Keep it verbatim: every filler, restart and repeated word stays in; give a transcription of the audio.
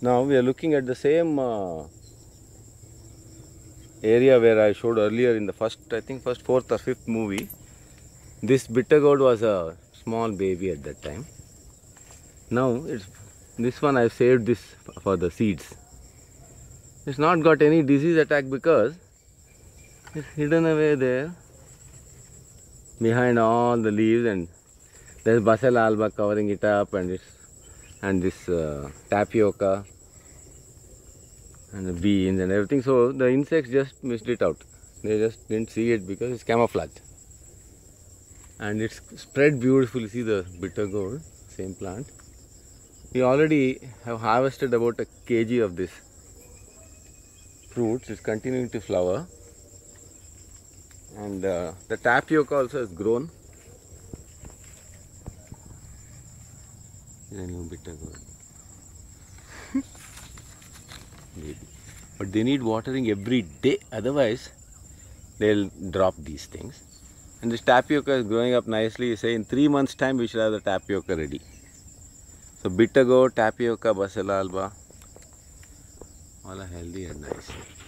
Now we are looking at the same uh, area where I showed earlier in the first, I think first fourth or fifth movie. This bitter gourd was a small baby at that time. Now it's this one. I've saved this for the seeds. It's not got any disease attack because it's hidden away there behind all the leaves, and there's Basel alba covering it up, and it's and this uh, tapioca and the beans and everything. So the insects just missed it out. They just didn't see it because it's camouflage. And it's spread beautifully. See the bitter gourd, same plant. We already have harvested about a kg of this fruits. It's continuing to flower. And uh, the tapioca also has grown. Is a new bitter gourd. Maybe. But they need watering every day, otherwise they'll drop these things. And this tapioca is growing up nicely. Say in three months time we should have the tapioca ready. So bitter gourd, tapioca, Basel alba, all are healthy and nice.